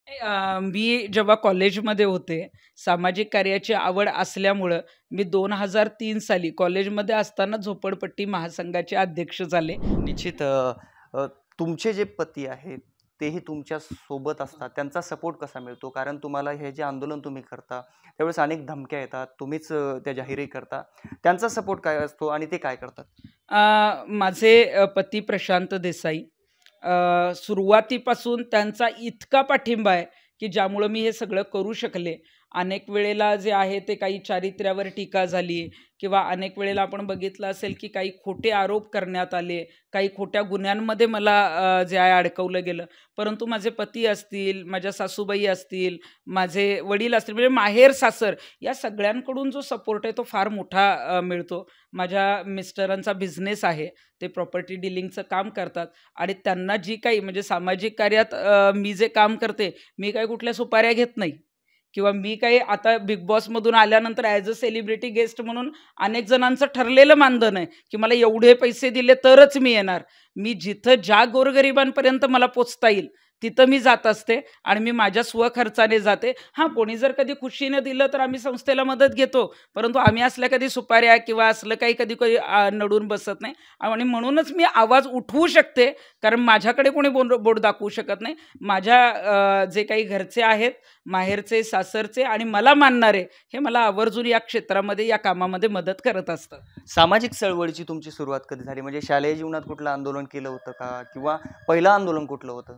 मी जेव्हा कॉलेजमध्ये होते, सामाजिक कार्याची आवड असल्यामुळं मी 2003 साली कॉलेजमध्ये असताना झोपडपट्टी महासंघाचे अध्यक्ष झाले. निश्चित अ, तुमचे जे पती आहेत तेही तुमच्या सोबत असतात. त्यांचा सपोर्ट कसा मिळतो? कारण तुम्हाला हे जे आंदोलन तुम्ही करता त्यावेळेस अनेक धमक्या येतात. तुम्हीच त्या जाहीरही करता. त्यांचा सपोर्ट काय असतो आणि ते काय करतात? माझे पती प्रशांत देसाई, सुरुवातीपासून त्यांचा इतका पाठिंबा आहे, की ज्यामुळं मी हे सगळं करू शकले. अनेक वेळेला जे आहे ते काही चारित्र्यावर टीका झाली किंवा अनेक वेळेला आपण बघितलं असेल, की काही खोटे आरोप करण्यात आले, काही खोट्या गुन्ह्यांमध्ये मला जे आहे अडकवलं गेलं. परंतु माझे पती असतील, माझ्या सासूबाई असतील, माझे वडील असतील, म्हणजे माहेर-सासर या सगळ्यांकडून जो सपोर्ट आहे तो फार मोठा मिळतो. माझ्या मिस्टरांचा बिझनेस आहे. ते प्रॉपर्टी डीलिंगचं काम करतात आणि त्यांना जी काही म्हणजे सामाजिक कार्यात मी जे काम करते, मी काही कुठल्या सुपाऱ्या घेत नाही किंवा मी काही आता बिग बॉसमधून आल्यानंतर ॲज अ सेलिब्रिटी गेस्ट म्हणून अनेक जणांचं ठरलेलं मानधन आहे, की मला एवढे पैसे दिले तरच मी येणार. मी जिथं ज्या गोरगरिबांपर्यंत मला पोहोचता येईल, तिथं मी जात असते आणि मी माझ्या स्वखर्चाने जाते. हां, कोणी जर कधी खुशीनं दिलं तर आम्ही संस्थेला मदत घेतो. परंतु आम्ही असल्या कधी सुपाऱ्या किंवा असलं काही कधी कधी नडून बसत नाही आणि म्हणूनच मी आवाज उठवू शकते, कारण माझ्याकडे कोणी बोट दाखवू शकत नाही. माझ्या जे काही घरचे आहेत, माहेरचे, सासरचे आणि मला मानणारे, हे मला आवर्जून या क्षेत्रामध्ये, या कामामध्ये मदत करत असतात. सामाजिक चळवळीची तुमची सुरुवात कधी झाली? म्हणजे शालेय जीवनात कुठलं आंदोलन केलं होतं का? किंवा पहिलं आंदोलन कुठलं होतं?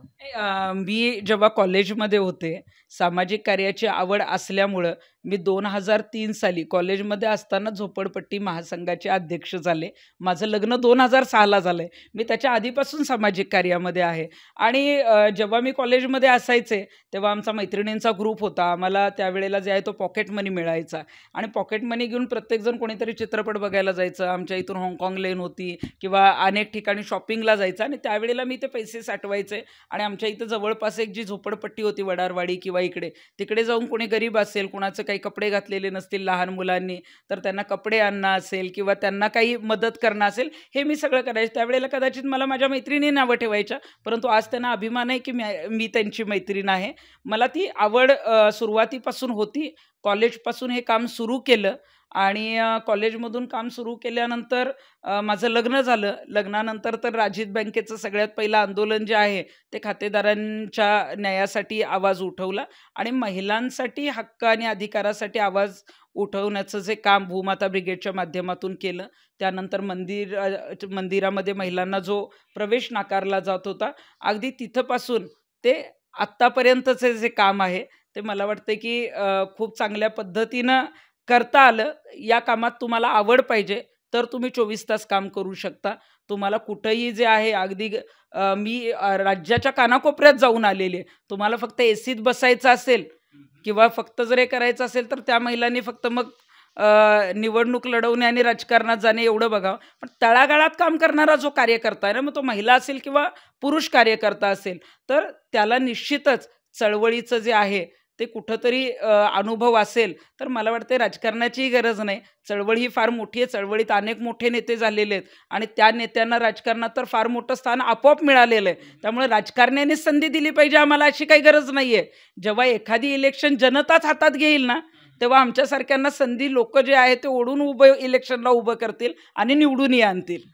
मी जेव्हा कॉलेजमध्ये होते, सामाजिक कार्याची आवड असल्यामुळं मी 2003 साली कॉलेजमध्ये असताना झोपडपट्टी महासंघाचे अध्यक्ष झाले. माझं लग्न 2006ला झालं आहे. मी त्याच्या आधीपासून सामाजिक कार्यामध्ये आहे आणि जेव्हा मी कॉलेजमध्ये असायचे, तेव्हा आमचा मैत्रिणींचा ग्रुप होता. आम्हाला त्यावेळेला जे आहे तो पॉकेट मनी मिळायचा आणि पॉकेट मनी घेऊन प्रत्येकजण कोणीतरी चित्रपट बघायला जायचं. आमच्या इथून हाँगकाँग लेन होती किंवा अनेक ठिकाणी शॉपिंगला जायचं आणि त्यावेळेला मी ते पैसे साठवायचे आणि आमच्या इथं जवळपास एक जी झोपडपट्टी होती वडारवाडी किंवा इकडे, तिकडे जाऊन कोणी गरीब असेल, कुणाचं काही कपडे घातलेले नसतील लहान मुलांनी, तर त्यांना कपडे आणणं असेल किंवा त्यांना काही मदत करणं असेल, हे मी सगळं करायचे. त्यावेळेला कदाचित मला माझ्या मैत्रिणी नावं ठेवायच्या, परंतु आज त्यांना अभिमान आहे की मी त्यांची मैत्रीण आहे. मला ती आवड सुरुवातीपासून होती. कॉलेजपासून हे काम सुरू केलं आणि कॉलेजमधून काम सुरू केल्यानंतर माझं लग्न झालं. लग्नानंतर तर राजीत बँकेचं सगळ्यात पहिलं आंदोलन जे आहे, ते खातेदारांच्या न्यायासाठी आवाज उठवला आणि महिलांसाठी हक्क आणि अधिकारासाठी आवाज उठवण्याचं जे काम भूमाता ब्रिगेडच्या माध्यमातून केलं. त्यानंतर मंदिरामध्ये महिलांना जो प्रवेश नाकारला जात होता, अगदी तिथपासून ते आत्तापर्यंतचे जे काम आहे, ते मला वाटतं की खूप चांगल्या पद्धतीनं करता आलं. या कामात तुम्हाला आवड पाहिजे, तर तुम्ही 24 तास काम करू शकता. तुम्हाला कुठंही जे आहे अगदी मी राज्याच्या कानाकोपऱ्यात जाऊन आलेली आहे. तुम्हाला फक्त एसीत बसायचं असेल किंवा फक्त जर हे करायचं असेल, तर त्या महिलांनी फक्त मग निवडणूक लढवणे आणि राजकारणात जाणे एवढं बघावं. पण तळागाळात काम करणारा जो कार्यकर्ता आहे ना, मग तो महिला असेल किंवा पुरुष कार्यकर्ता असेल, तर त्याला निश्चितच चळवळीचं जे आहे ते कुठंतरी अनुभव असेल, तर मला वाटतं राजकारणाचीही गरज नाही. चळवळ ही फार मोठी आहे. चळवळीत अनेक मोठे नेते झालेले आहेत आणि त्या नेत्यांना राजकारणात तर फार मोठं स्थान आपोआप मिळालेलं आहे. त्यामुळे राजकारण्यानेच संधी दिली पाहिजे आम्हाला, अशी काही गरज नाही आहे. जेव्हा एखादी इलेक्शन जनताच हातात घेईल ना, तेव्हा आमच्यासारख्यांना संधी लोक जे आहे ते ओढून इलेक्शनला उभं करतील आणि निवडूनही आणतील.